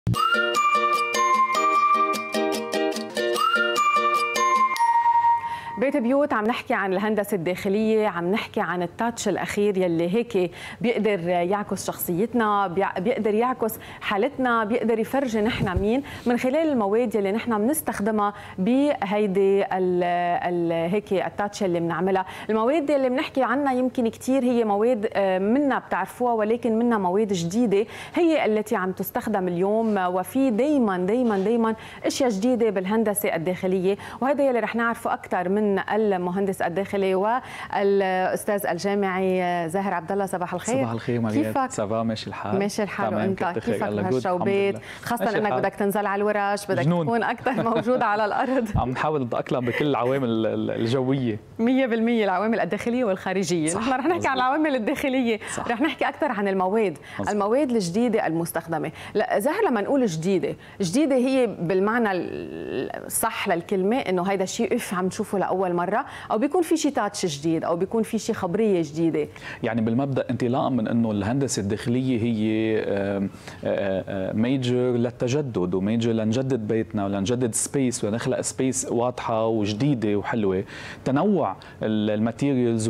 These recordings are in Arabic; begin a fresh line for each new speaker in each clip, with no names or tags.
بيت بيوت عم نحكي عن الهندسة الداخلية، عم نحكي عن التاتش الأخير يلي هيك بيقدر يعكس شخصيتنا، بيقدر يعكس حالتنا، بيقدر يفرجي نحن مين من خلال المواد يلي نحن بنستخدمها بهيدي هيك التاتش اللي بنعملها. المواد اللي بنحكي عنها يمكن كثير هي مواد منا بتعرفوها، ولكن منا مواد جديدة هي التي عم تستخدم اليوم، وفي دايما اشياء جديدة بالهندسة الداخلية، وهذا يلي رح نعرفه أكثر من المهندس الداخلي والاستاذ الجامعي زاهر عبد الله. صباح الخير.
صباح الخير مريم. كيفك؟ صباح ماشي الحال.
ماشي الحال. وانت كيفك بهالشوبات؟ خاصة انك بدك تنزل على الورش، بدك تكون اكثر موجود على الارض.
عم نحاول نتأقلم بكل العوامل الجوية
100%، العوامل الداخلية والخارجية. نحن رح نحكي عن العوامل الداخلية، رح نحكي اكثر عن المواد الجديدة المستخدمة. لا زاهر، لما نقول جديدة هي بالمعنى الصح للكلمة انه هيدا شيء عم نشوفه لاول مرة، او بيكون في شيء تاتش جديد، او بيكون في شيء خبرية جديدة.
يعني بالمبدا انطلاقا من انه الهندسه الداخليه هي ميجر للتجدد، وميجر لنجدد بيتنا ولنجدد سبيس ونخلق سبيس واضحه وجديده وحلوه. تنوع الماتيريالز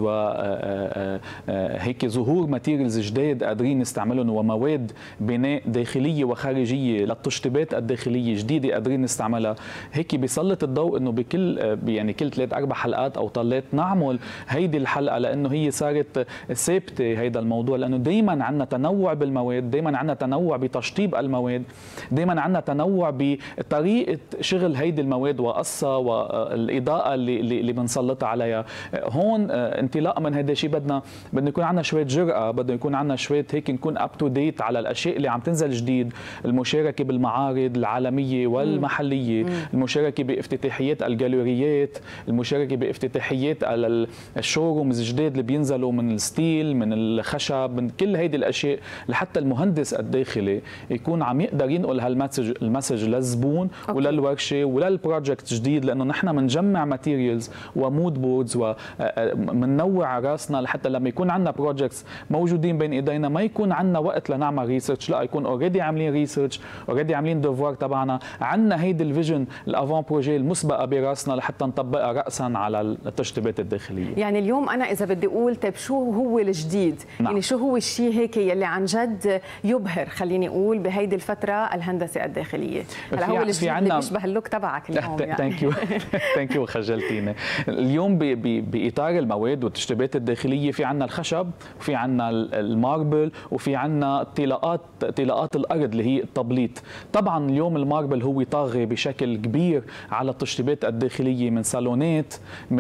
وهيك ظهور ماتيريالز جديد قادرين نستعملهم، ومواد بناء داخليه وخارجيه للتشطيبات الداخليه جديده قادرين نستعملها. هيك بيسلط الضوء انه بكل يعني كل 3-4 حلقات او طلات نعمل هيدي الحلقه، لانه هي صارت ثابته هيدا الموضوع، لانه دائما عندنا تنوع بالمواد، دائما عندنا تنوع بتشطيب المواد، دائما عندنا تنوع بطريقه شغل هيدي المواد وقصها والاضاءه اللي بنسلطها عليها. هون انطلاقا من هيدا الشيء بدنا يكون عندنا شويه جرأه، بدنا يكون عندنا شويه هيك نكون اب تو ديت على الاشياء اللي عم تنزل جديد، المشاركه بالمعارض العالميه والمحليه، المشاركه بافتتاحيات الجاليريات، المشاركه بافتتاحيات الشورومز الجديد اللي بينزلوا من الستيل، من الخشب، من كل هيدي الاشياء، لحتى المهندس الداخلي يكون عم يقدر ينقل المسج للزبون وللورشه وللبروجكت جديد، لانه نحن بنجمع ماتيريالز ومود بوردز ومنوع راسنا لحتى لما يكون عندنا بروجكتس موجودين بين ايدينا ما يكون عندنا وقت لنعمل ريسيرش، لا يكون اوريدي عاملين ريسيرش، اوريدي عاملين ديفوار تبعنا، عندنا هيدي الفيجن الافون بروجي المسبقه براسنا لحتى نطبقها رأسا على التشطيبات الداخلية.
يعني اليوم أنا إذا بدي أقول طيب شو هو الجديد؟ نعم. يعني شو هو الشيء هيك يلي عن جد يبهر، خليني أقول بهيدي الفترة الهندسة الداخلية؟ هلا هو الجديد اللي بيشبه اللوك تبعك اليوم. يعني
ثانك يو خجلتيني. اليوم بإطار المواد والتشطيبات الداخلية في عندنا الخشب، وفي عندنا الماربل، وفي عندنا طلاقات الأرض اللي هي التبليط. طبعا اليوم الماربل هو طاغي بشكل كبير على التشطيبات الداخلية، من صالونات،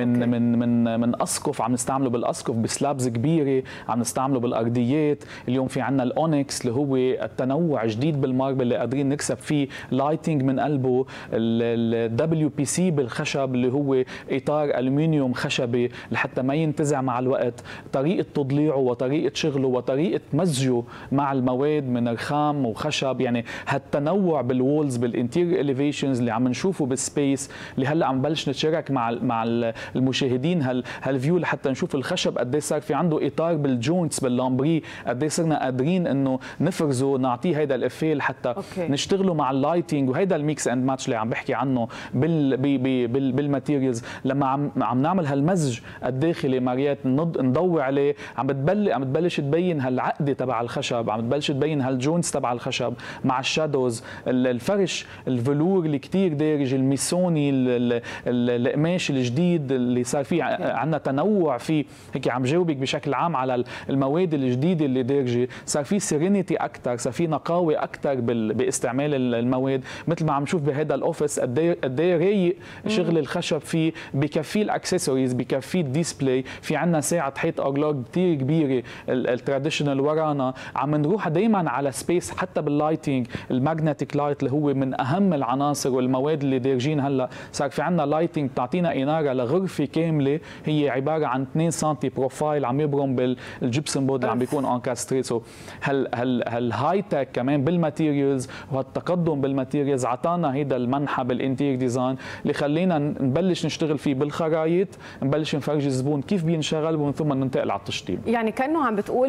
من اسقف، عم نستعمله بالاسقف بسلابز كبيره، عم نستعمله بالارضيات. اليوم في عندنا الاونكس اللي هو التنوع جديد بالماربل اللي قادرين نكسب فيه لايتنج من قلبه، الدبليو بي سي بالخشب اللي هو اطار الومنيوم خشبي لحتى ما ينتزع مع الوقت، طريقه تضليعه وطريقه شغله وطريقه مزجه مع المواد من رخام وخشب. يعني هالتنوع بالوولز بالانتيريور اليفيشنز اللي عم نشوفه بالسبيس، اللي هلا عم نبلش نتشارك مع المشاهدين هالفيو لحتى نشوف الخشب قد ايه صار في عنده اطار بالجوينتس باللامبري، قد ايه صرنا قادرين انه نفرزه نعطيه هيدا الافيه لحتى نشتغلوا مع اللايتنج، وهيدا الميكس اند ماتش اللي عم بحكي عنه بالماتيريالز. لما عم نعمل هالمزج الداخلي ماريات نضوي عليه، عم بتبلش تبين هالعقده تبع الخشب، عم بتبلش تبين هالجوينتس تبع الخشب مع الشادوز، الفرش، الفلور اللي كثير دارج، الميسوني، القماش الجديد اللي صار فيه عندنا تنوع فيه. هيك عم جاوبك بشكل عام على المواد الجديده اللي دارجه، صار في سيرينيتي اكثر، صار في نقاوه اكثر باستعمال المواد، مثل ما عم نشوف بهذا الاوفيس قد ايه رايق شغل الخشب فيه، بكفي الاكسسوارز، بكفي الديسبلاي، في عندنا ساعه حيط اغلاق كثير كبيره التراديشنال ورانا، عم نروح دائما على سبيس حتى باللايتنج، الماجنتيك لايت اللي هو من اهم العناصر والمواد اللي دارجين. هلا صار في عندنا لايتنج بتعطينا اناره لغرفه كامله هي عباره عن 2 سم بروفايل عم يبرم بالجبسن بورد اللي عم بيكون انكاستري. سو هالهاي تك كمان بالماتيريالز وهالتقدم بالماتيريالز عطانا هيدا المنحى بالانتير ديزاين اللي خلينا نبلش نشتغل فيه بالخرايط، نبلش نفرجي الزبون كيف بينشغل ومن ثم ننتقل على التشطيب.
يعني كانه عم بتقول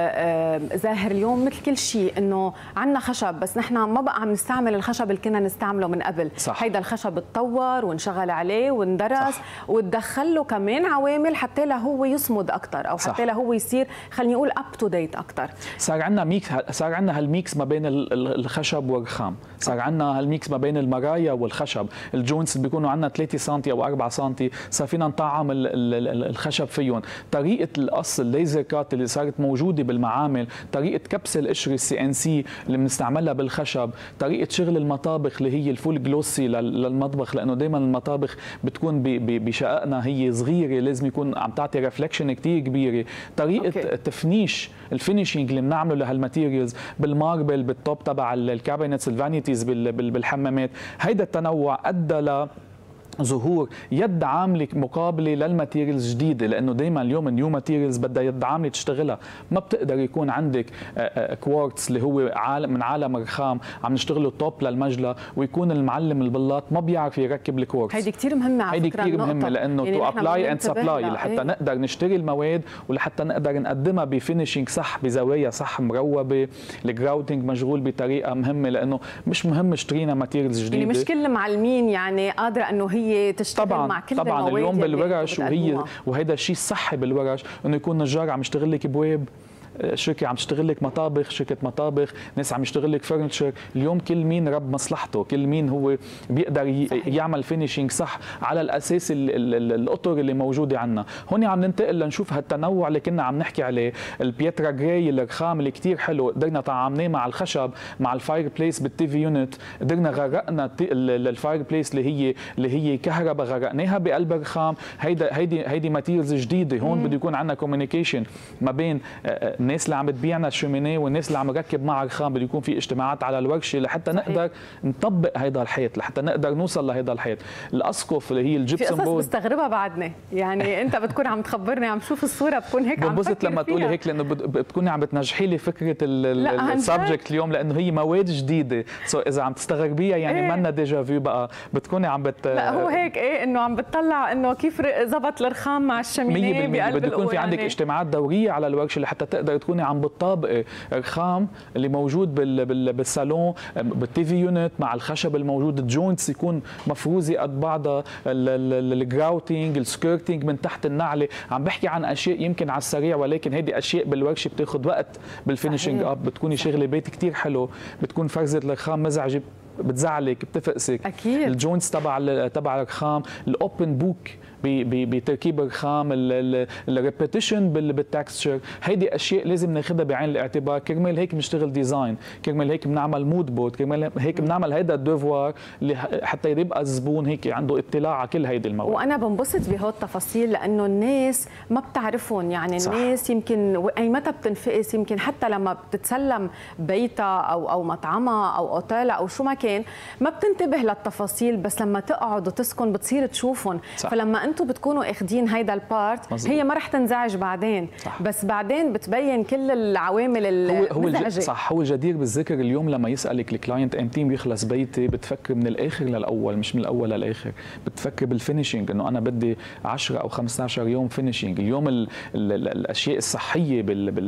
زاهر اليوم مثل كل شيء انه عندنا خشب بس نحن ما بقى عم نستعمل الخشب اللي كنا نستعمله من قبل.
صح.
هيدا الخشب اتطور وانشغل عليه واندرس. صح. وتدخل له كمان عوامل حتى لهو يصمد اكثر او حتى لهو يصير خلينا نقول اب تو ديت اكثر.
صار عندنا ميكس، صار عندنا هالميكس ما بين الخشب والرخام، صار عندنا هالميكس ما بين المرايا والخشب، الجوينتس اللي بيكونوا عندنا 3 سم او 4 سم صار فينا نطعم الخشب فيهم. طريقه القص الليزر كات اللي صارت موجوده بالمعامل، طريقه كبس القشر CNC اللي بنستعملها بالخشب، طريقه شغل المطابخ اللي هي الفول جلوسي للمطبخ، لانه دائما المطابخ بتكون بشققنا هي صغيره لازم يكون عم تعطي ريفلكشن كثير كبيره. طريقه التفنيش الفينيشينج اللي بنعمله لهالماتيريالز بالماربل بالتوب تبع الكابينتس الفانيتيز بالحمامات، هيدا التنوع ادى ظهور يد عامله مقابله للماتيريالز جديده، لانه دائما اليوم النيو ماتيريالز بدها يد عامله تشتغلها. ما بتقدر يكون عندك كوارتز اللي هو من عالم الرخام عم نشتغله توب للمجلى ويكون المعلم البلاط ما بيعرف يركب الكوارتز.
هيدي كثير مهمه على فكره،
هيدي كثير مهمه لانه تو ابلاي اند سبلاي لحتى نقدر نشتري المواد ولحتى نقدر نقدمها بفينيشينج صح، بزوايا صح مروبه، الجراوتنج مشغول بطريقه مهمه، لانه مش مهم اشترينا ماتيريالز جديده. يعني
مش كل المعلمين يعني قادره انه هي تشتغل
طبعا
مع كل
طبعا اليوم بالورش وهيدا الشيء الصحي بالورش انه يكون نجار عم يشتغل لك بواب، شركه عم تشتغل لك مطابخ، شركه مطابخ، ناس عم يشتغل لك فرنتشر. اليوم كل مين رب مصلحته، كل مين هو بيقدر يعمل فينيشينج صح على الاساس الاطر اللي موجوده عندنا. هون عم ننتقل لنشوف هالتنوع اللي كنا عم نحكي عليه، البيترا جراي الرخام اللي كثير حلو، قدرنا طعمناه مع الخشب مع الفاير بليس بالتي في يونت، قدرنا غرقنا الفاير بليس اللي هي كهرباء غرقناها بقلب الرخام. هيدي ماتيريالز جديده. هون بده يكون عندنا كوميونيكيشن ما بين الناس اللي عم بتبيعنا الشومينيه والناس اللي عم نركب معها رخام، بده يكون في اجتماعات على الورشه لحتى نقدر نطبق هيدا الحيط، لحتى نقدر نوصل لهيدا الحيط. الاسقف اللي هي الجبسن بورد، في
قصص بستغربها بعدنا، يعني انت بتكون عم تخبرني عم شوف الصوره بكون هيك عم
بنبسط لما تقولي هيك، لانه بتكوني عم بتنجحي لي فكره السبجكت اليوم، لانه هي مواد جديده. اذا عم تستغربيها يعني منا ديجا فيو بقى، بتكوني عم
لا هو هيك انه عم بتطلع انه كيف زبط الرخام مع الشمينيه بقلب
بده يكون في عندك اجتماعات دوريه على الورشه لحتى تقدر تكوني عم بتطابقي الرخام اللي موجود بالصالون بالتي في يونت مع الخشب الموجود، الجوينتس يكون مفروزه قد بعضها، الجراوتينج السكيرتينج من تحت النعله. عم بحكي عن اشياء يمكن على السريع، ولكن هيدي اشياء بالورشه بتاخذ وقت بالفينيشينج اب. بتكوني شغله بيت كثير حلو، بتكون فرزه الرخام مزعجه بتزعلك بتفقسك.
اكيد
الجوينتس تبع الرخام، الاوبن بوك بتركيب الرخام، الريبيتيشن بالتكستشر، هيدي اشياء لازم ناخذها بعين الاعتبار. كرمال هيك بنشتغل ديزاين، كرمال هيك بنعمل مود بورد، كرمال هيك بنعمل هيدا الديفوار اللي حتى يبقى الزبون هيك عنده اطلاع على كل هيدي المواد.
وانا بنبسط بهول التفاصيل لانه الناس ما بتعرفهم، يعني صح. الناس يمكن اي متى بتنفقس، يمكن حتى لما بتتسلم بيتها او مطعمها او اوتيلها او شو ما كان ما بتنتبه للتفاصيل، بس لما تقعد وتسكن بتصير تشوفهم. فلما انتم بتكونوا اخذين هيدا البارت مزبوط. هي ما رح تنزعج بعدين صح. بس بعدين بتبين كل العوامل المزعجه.
صح. هو جدير بالذكر اليوم لما يسالك الكلاينت امتى بيخلص بيتي، بتفكر من الاخر للاول مش من الاول للاخر، بتفكر بالفينيشينج انه انا بدي 10 او 15 يوم فينيشينج. اليوم الاشياء الصحيه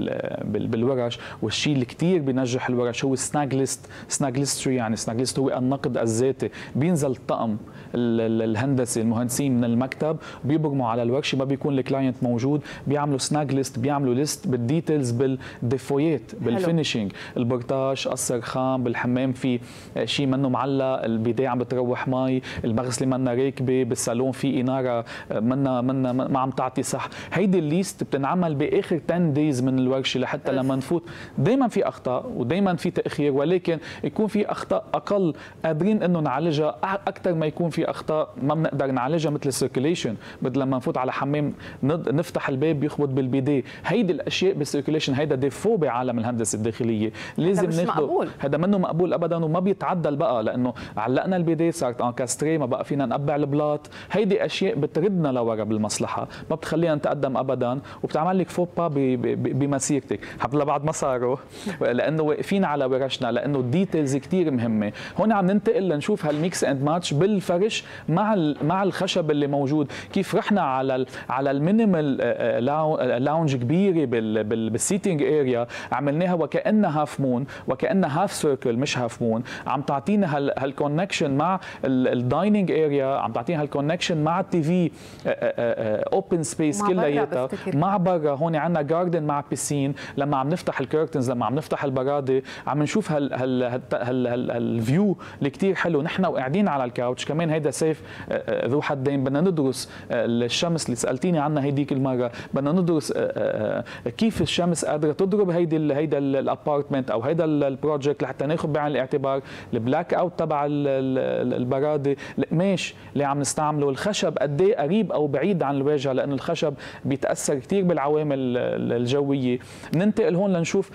بالورش والشيء اللي كثير بينجح الورش هو السناج ليست. سناج ليستري يعني سناج ليست هو النقد الذاتي. بينزل الطقم الهندسي المهندسين من المكتب بيبرموا على الورشه، ما بيكون الكلاينت موجود، بيعملوا سناج ليست، بيعملوا ليست بالديتيلز بالديفويات بالفينيشينج، البرتاش قص رخام، بالحمام في شيء منه معلق، البدايه عم بتروح مي، المغسله منا راكبه، بالصالون في اناره منا ما عم تعطي صح. هيدي الليست بتنعمل باخر 10 دايز من الورشه لحتى لما نفوت. دائما في اخطاء ودائما في تاخير، ولكن يكون في اخطاء اقل الاقل قادرين انه نعالجها اكثر ما يكون في اخطاء ما بنقدر نعالجها، مثل السيركيليشن، مثل لما نفوت على حمام نفتح الباب يخبط بالبيديه. هيدي الاشياء بالسيركيليشن هيدا ديفو بعالم الهندسه الداخليه، لازم ناخذه. هذا منه مقبول ابدا وما بيتعدل بقى، لانه علقنا البيديه صارت انكاستري، ما بقى فينا نقبع البلاط. هيدي اشياء بتردنا لورا بالمصلحه، ما بتخلينا نتقدم ابدا، وبتعمل لك فوبا بمسيرتك. حتى لبعد ما صاروا لانه واقفين على ورشنا، لانه الديتيلز كثير مهمه. هون عم ننتقل لنشوف هالميكس اند ماتش بالفرش مع الخشب اللي موجود، كيف رحنا على المينيمال لاونج كبيره بالسيتنج اريا، عملناها وكانها هاف مون، وكانها هاف سيركل مش هاف مون، عم تعطينا هالكونكشن مع الدايننج اريا، عم تعطينا هالكونكشن مع التي في اوبن سبيس كلياتها مع برا. هون عندنا جاردن مع بيسين، لما عم نفتح الكيرتنز، لما عم نفتح البرادة عم نشوف الفيو اللي كثير حلو. نحن وقاعدين على الكاوتش كمان، هيدا سيف ذو حدين. بدنا ندرس الشمس اللي سالتيني عنها هيديك المره، بدنا ندرس كيف الشمس قادره تضرب هيدا الابارتمنت او هيدا البروجكت، لحتى ناخذ بعين الاعتبار البلاك اوت تبع البراده، القماش اللي عم نستعمله، الخشب قد ايه قريب او بعيد عن الواجهه، لانه الخشب بيتاثر كثير بالعوامل الجويه. ننتقل هون لنشوف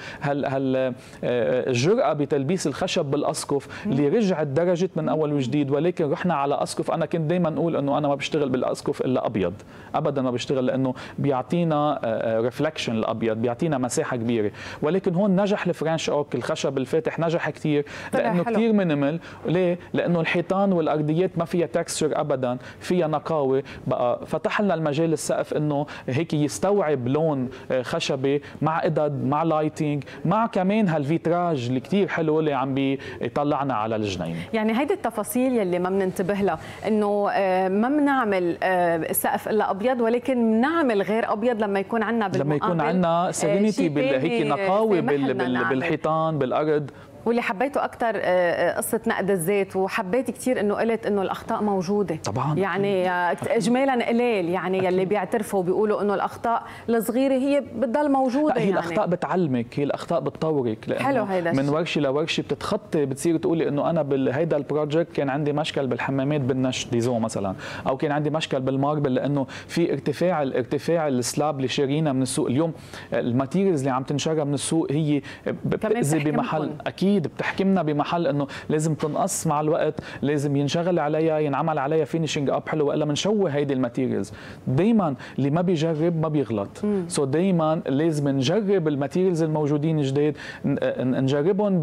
الجرأه بتلبيس الخشب بالاسقف اللي رجعت درجت من اول وجديد، ولكن رحنا على اسقف. انا كنت دائما اقول انه انا ما بشتغل بالاسقف الا ابيض، ابدا ما بشتغل، لانه بيعطينا ريفلكشن الابيض، بيعطينا مساحه كبيره. ولكن هون نجح الفرنش اوك، الخشب الفاتح نجح كثير، لانه كثير مينيمال. ليه؟ لانه الحيطان والارضيات ما فيها تكستشر ابدا، فيها نقاوه. بقى فتح لنا المجال السقف انه هيك يستوعب لون خشبي مع قدد مع لايتنج مع كمان هالفيتراج اللي كثير حلو اللي عم بيطلعنا على الجنين.
يعني هيدي التفاصيل يلي ما بننتبه لها، انه ما بنعمل السقف الا ابيض، ولكن بنعمل غير ابيض لما يكون عندنا
لما يكون عندنا سيرينيتي هيك نقاوه بالحيطان بالارض.
واللي حبيته اكثر قصه نقد الزيت، وحبيت كثير انه قلت انه الاخطاء موجوده
طبعا،
يعني اجمالا قليل، يعني يلي بيعترفوا بيقولوا انه الاخطاء الصغيره هي بتضل موجوده.
هي
يعني
الاخطاء بتعلمك، هي الاخطاء بتطورك، لانه
حلو هيدا
من ورشه لورشه بتتخطي، بتصير تقولي انه انا بهيدا البروجكت كان عندي مشكل بالحمامات بالنش ديزون مثلا، او كان عندي مشكل بالماربل لانه في ارتفاع السلاب اللي شارينا من السوق. اليوم الماتيريالز اللي عم تنشرى من السوق هي بتأذي بمحل، اكيد بتحكمنا بمحل انه لازم تنقص مع الوقت، لازم ينشغل عليها، ينعمل عليها فينيشنج اب حلو، والا بنشوه هيدي الماتيريالز. دايما اللي ما بيجرب ما بيغلط، سو دايما لازم نجرب الماتيريالز الموجودين جديد، نجربهم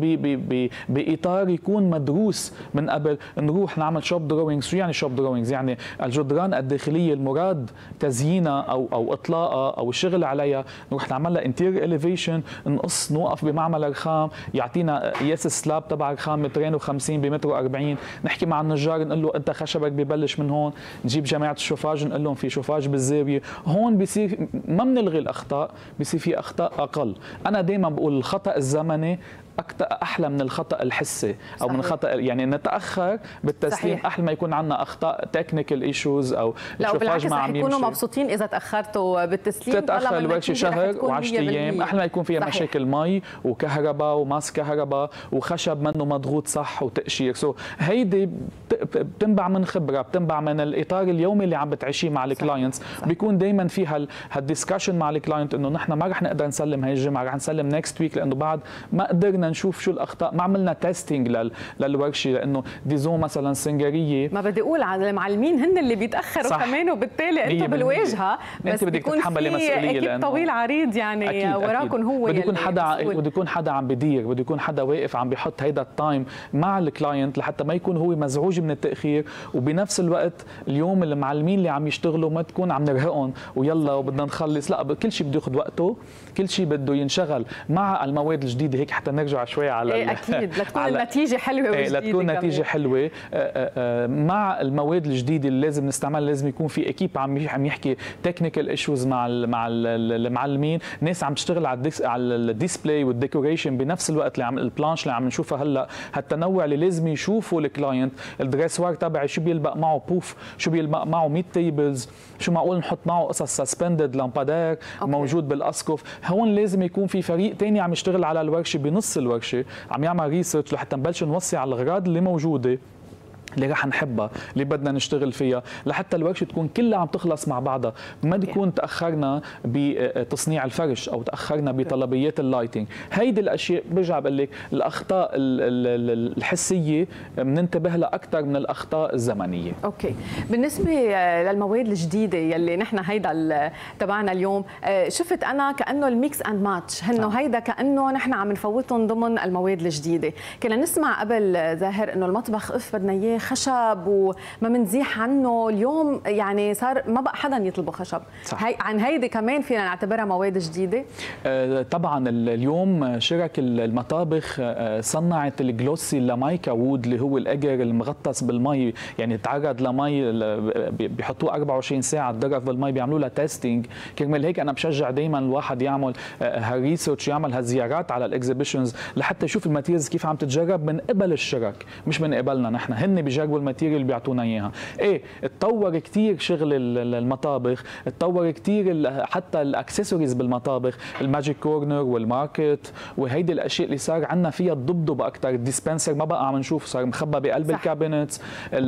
باطار يكون مدروس من قبل. نروح نعمل شوب دروينجز. شو يعني شوب دروينجز؟ يعني الجدران الداخليه المراد تزيينها او اطلاقها او الشغل عليها، نروح نعمل لها انتيريور اليفيشن، نقص، نوقف بمعمل رخام يعطينا قياس السلاب تبع الخام 250 بمتر و40، نحكي مع النجار نقول له انت خشبك ببلش من هون، نجيب جماعه الشوفاج نقول لهم في شوفاج بالزاويه. هون بيصير ما بنلغي الاخطاء، بيصير في اخطاء اقل. انا دائما بقول الخطا الزمني احلى من الخطا الحسي او من الخطا، يعني نتاخر بالتسليم احلى ما يكون عندنا اخطاء تكنيكال ايشوز او
الشوفاج ما عم يمشي. يكونوا مبسوطين اذا تاخرتوا بالتسليم،
تتاخر الورشه شهر و10 ايام، احلى ما يكون فيها مشاكل مي وكهرباء وماس كهرباء وخشب منه مضغوط صح وتقشير. هيدي بتنبع من خبره، بتنبع من الاطار اليومي اللي عم بتعيشيه مع الكلاينتس. بيكون دائما في هالديسكشن مع الكلاينت انه نحن ما رح نقدر نسلم هاي الجمعه، رح نسلم نكست ويك، لانه بعد ما قدرنا نشوف شو الاخطاء، ما عملنا تيستينج للورشه، لانه ديزون مثلا سنجريه.
ما بدي اقول على المعلمين هن اللي بيتاخروا كمان، وبالتالي انتم بالواجهه، بس
بدك تتحملي مسؤوليه
لانه طويل عريض يعني وراكم. هو
بده يكون حدا عم بدير، بده يكون حدا واقف عم بيحط هيدا التايم مع الكلاينت لحتى ما يكون هو مزعوج من التاخير، وبنفس الوقت اليوم المعلمين اللي عم يشتغلوا ما تكون عم نرهقهم ويلا وبدنا نخلص. لا، كل شيء بده ياخذ وقته، كل شيء بده ينشغل مع المواد الجديده. هيك حتى نرجع شوي على
اكيد لتكون النتيجه حلوه وجديده،
لتكون نتيجه حلوه مع المواد الجديده اللي لازم نستعملها. لازم يكون في اكيب عم يحكي تكنيكال ايشوز مع المعلمين، ناس عم تشتغل على الديسبلاي والديكوريشن بنفس الوقت، اللي البلانش اللي عم نشوفها هلا، هالتنوع اللي لازم يشوفوا الكلاينت. الدريسوار تبعي شو بيلبق معه بوف، شو بيلبق معه ميد تيبلز، شو معقول نحط معه قصص سسبندد لامبادير موجود بالاسقف. هون لازم يكون في فريق ثاني عم يشتغل على الورشه بنص الورشه عم يعمل ريسيرش لحتى نبلش نوصي على الاغراض اللي موجوده اللي رح نحبها، اللي بدنا نشتغل فيها، لحتى الورشه تكون كلها عم تخلص مع بعضها، ما نكون تاخرنا بتصنيع الفرش او تاخرنا بطلبيات اللايتنج. هيدي الاشياء برجع بقول لك الاخطاء الحسيه بننتبه لها اكثر من الاخطاء الزمنيه.
اوكي، بالنسبه للمواد الجديده يلي نحن هيدا تبعنا اليوم، شفت انا كانه الميكس اند ماتش، انه هيدا كانه نحن عم نفوتهم ضمن المواد الجديده. كنا نسمع قبل زاهر انه المطبخ بدنا اياه خشب وما منزيح عنه، اليوم يعني صار ما بقى حدا يطلبه خشب. عن هيدي كمان فينا نعتبرها مواد جديده؟
طبعا اليوم شرك المطابخ صنعت الجلوسي لامايكا وود اللي هو الاجر المغطس بالمي، يعني تعرض لمي بيحطوه 24 ساعه الدرف بالمي، بيعملوا لها تيستينج. كرمال هيك انا بشجع دائما الواحد يعمل هالريسيرش، يعمل هالزيارات على الاكزيبيشنز لحتى يشوف الماتيريالز كيف عم تتجرب من قبل الشرك، مش من قبلنا نحن، هن بيجربوا الماتيريال اللي بيعطونا اياها. ايه اتطور كثير شغل المطابخ، اتطور كثير حتى الاكسسوارز بالمطابخ، الماجيك كورنر والماركت وهيدي الاشياء اللي صار عندنا فيها الضبضب اكثر. الديسبنسر ما بقى عم نشوف، صار مخبى بقلب الكابينتس.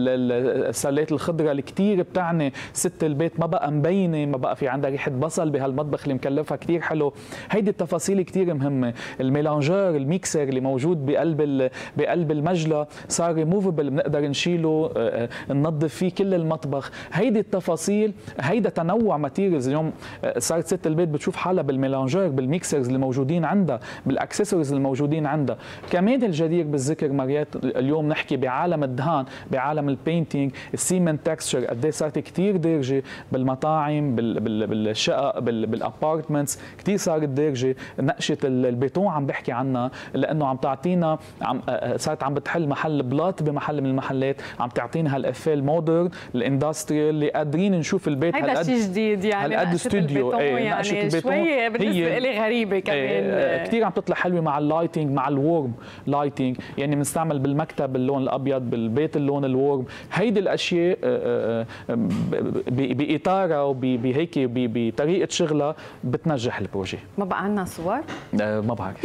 السلات الخضراء اللي كثير بتعني ست البيت ما بقى مبينه، ما بقى في عندها ريحه بصل بهالمطبخ اللي مكلفها كثير حلو. هيدي التفاصيل كثير مهمه. الميلانجور الميكسر اللي موجود بقلب المجلى صار ريموفبل، بنقدر نشيله ننظف فيه كل المطبخ. هيدي التفاصيل، هيدا تنوع ماتيريالز. اليوم صارت ست البيت بتشوف حالها بالميلانجور، بالميكسرز اللي موجودين عندها، بالاكسسوارز اللي موجودين عندها. كمان الجدير بالذكر مريات، اليوم نحكي بعالم الدهان، بعالم البينتينج، السيمنت تكستشر قد ايه صارت كثير دارجه بالمطاعم، بالشقق، بالابارتمنتس، كثير صارت دارجه. نقشه البيتون عم بحكي عنها لانه عم تعطينا، صارت عم بتحل محل بلاط بمحل من المحلات، عم تعطينا هالافيه المودرن الاندستريال اللي قادرين نشوف البيت
هيدا شيء جديد، يعني
هالقد استوديو.
يعني شوي بالنسبه لي غريبه كمان،
كثير عم تطلع حلوه مع اللايتنج، مع الورم لايتنج، يعني بنستعمل بالمكتب اللون الابيض، بالبيت اللون الورم. هيدي الاشياء باطارها وبهيك بطريقه شغلها بتنجح البروجي.
ما بقى عندنا صور؟
ما بعرف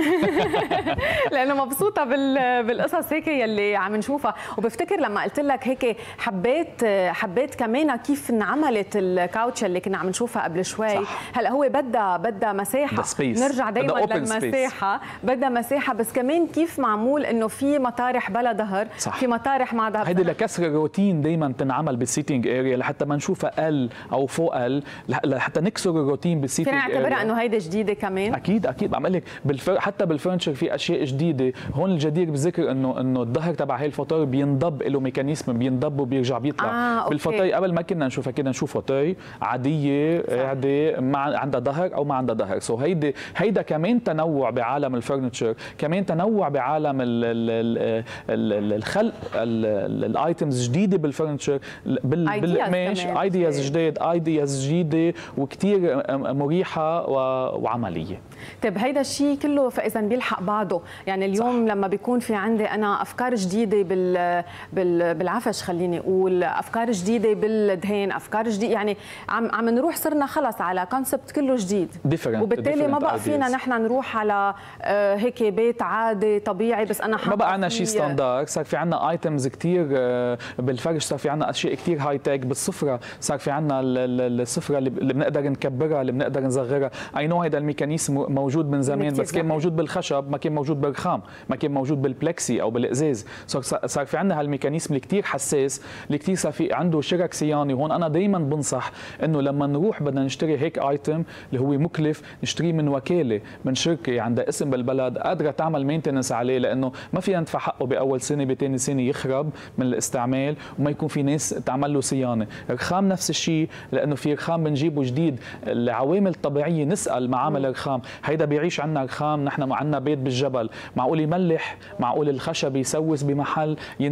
لانه مبسوطه بالقصص هيك يلي عم نشوفها. وبفتكر لما قلت لك هيك حبيت كمان كيف انعملت الكاوتش اللي كنا عم نشوفها قبل شوي. هلا هو بدها مساحه، نرجع دائما للمساحه، بدها مساحه، بس كمان كيف معمول انه في مطارح بلا ظهر، في مطارح مع ظهر.
هيدي لكسر الروتين دايما تنعمل بالسيتنج اريا لحتى ما نشوفها ال او فوق ال، لحتى نكسر الروتين بالسيتنج اريا.
فينا نعتبرها انه هيدي جديده كمان؟
اكيد عم اقول لك حتى بالفرنشر في اشياء جديده. هون الجدير بالذكر انه الظهر تبع هي الفوتور بينضب له ميكانيزم، بينضب وبيرجع بيطلع. بالفوتوي قبل ما كنا نشوفها، كنا نشوف فوتوي عاديه قاعده ما عندها ظهر او ما عندها ظهر. سو هيدا كمان تنوع بعالم الفرنتشر، كمان تنوع بعالم الخلق الايتمز جديده بالفرنتشر، بالقماش، ايدياز جديد، ايدياز جديده وكثير مريحه وعمليه.
طيب هيدا الشيء كله فاذا بيلحق بعضه، يعني اليوم لما بيكون في عندي انا افكار جديده بالعفش، خليني اقول افكار جديده بالدهان، افكار جديده، يعني عم نروح صرنا خلص على كونسبت كله جديد، وبالتالي ما بقى فينا نحن نروح على هيك بيت عادي طبيعي بس انا
ما بقى عندنا شيء ستاندرد. صار في عندنا ايتمز كثير بالفرش، صار في عندنا اشياء كثير هاي تك. بالسفره صار في عندنا السفره اللي بنقدر نكبرها، اللي بنقدر نصغرها. اي نو هيدا الميكانيزم موجود من زمان، بس كان موجود بالخشب، ما كان موجود بالرخام، ما كان موجود بالبلكسي او بالازاز. صار في عندنا هالميكانيزم اللي كثير حساس، اللي كثير صار في عنده شرك صيانه. وهون انا دائما بنصح انه لما نروح بدنا نشتري هيك ايتم اللي هو مكلف، نشتريه من وكاله، من شركه عندها اسم بالبلد قادره تعمل مينتنس عليه، لانه ما فينا ندفع حقه باول سنه، بثاني سنه يخرب من الاستعمال وما يكون في ناس تعمل له صيانه. الرخام نفس الشيء، لانه في رخام بنجيبه جديد، العوامل الطبيعيه نسال معامل الرخام، هيدا بيعيش عندنا رخام. نحن عندنا بيت بالجبل، معقول يملح، معقول الخشب يسوس بمحل ينتزع لونه،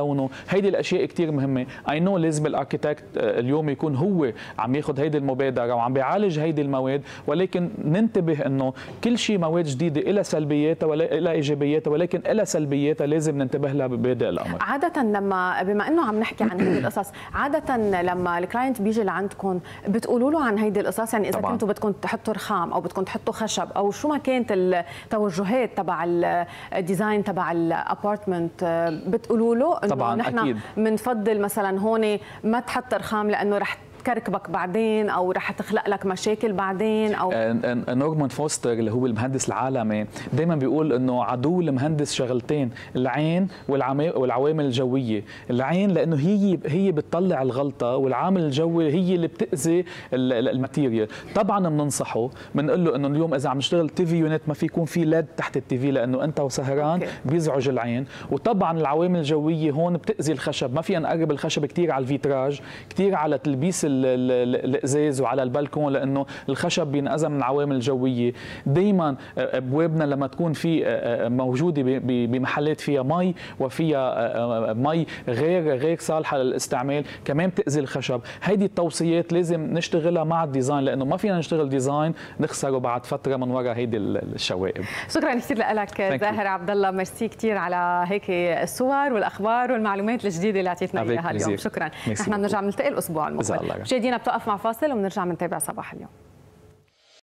لونه، هيدي الاشياء كثير مهمه. اي نو لازم الاركيتكت اليوم يكون هو عم ياخذ هيدي المبادره وعم بيعالج هيدي المواد، ولكن ننتبه انه كل شيء مواد جديده لها سلبياتها ولا ايجابياتها، ولكن لها سلبياتها لازم ننتبه لها ببادئ الامر.
عاده لما بما انه عم نحكي عن هيدي القصص، عاده لما الكلاينت بيجي لعندكم بتقولوا له عن هيدي القصص؟ يعني اذا كنتوا بدكم تحطوا رخام او بدكم تحطوا خشب او شو ما كانت التوجهات تبع الديزاين تبع الابارتمنت، بتقولوا له انه نحن بنفضل مثلا هون ما تحط رخام لانه رح تكركبك بعدين او رح تخلق لك مشاكل بعدين؟ او
نورمان فوستر اللي هو المهندس العالمي دائما بيقول انه عدو المهندس شغلتين، العين والعوامل الجويه. العين لانه هي بتطلع الغلطه، والعامل الجوي هي اللي بتاذي الماتيريال. طبعا بننصحه، بنقول له انه اليوم اذا عم نشتغل تي في يونت ما في يكون في ليد تحت التي في لانه انت وسهران بيزعج العين. وطبعا العوامل الجويه هون بتاذي الخشب، ما فينا نقرب الخشب كثير على الفيتراج، كثير على تلبيس الازاز وعلى البلكون، لانه الخشب بينأذى من العوامل الجويه. دائما ابوابنا لما تكون في موجوده بمحلات فيها مي وفيها مي غير صالحه للاستعمال كمان بتاذي الخشب. هيدي التوصيات لازم نشتغلها مع الديزاين، لانه ما فينا نشتغل ديزاين نخسره بعد فتره من وراء هيدي الشوائب.
شكرا كثير لك زاهر عبد الله، ميرسي كثير على هيك الصور والاخبار والمعلومات الجديده اللي اعطيتنا اياها اليوم. شكرا. نحن بنرجع بنلتقي الاسبوع المقبل. مشاهدينا بتوقف مع فاصل وبنرجع بنتابع صباح اليوم.